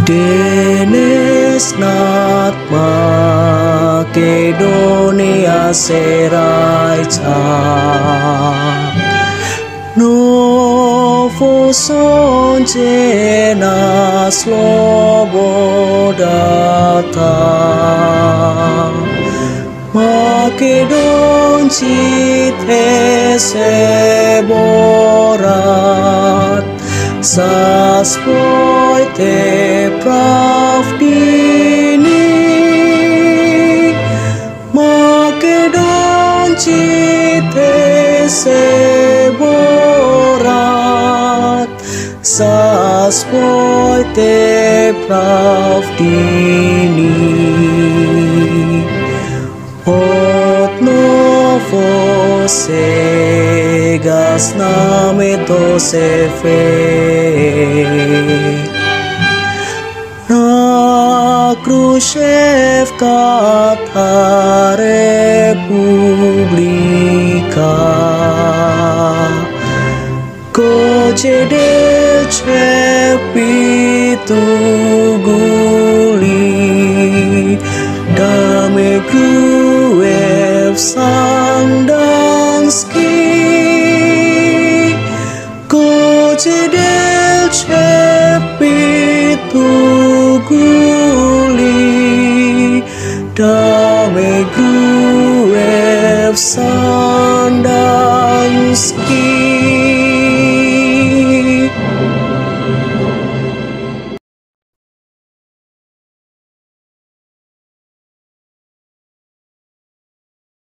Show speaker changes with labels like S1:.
S1: Denes nat Makedonia serai ca Novo son jena slobodata Makedon cite seborat Saspoj te pravdini Makedon cite seborat Saspoj te pravdini Od novo segas name to se fe Na Khrushchevka ta republika Koce delce pitu guli Dame Gruev Sandanski Koce delce pitu guli Dame Gruev Sandanski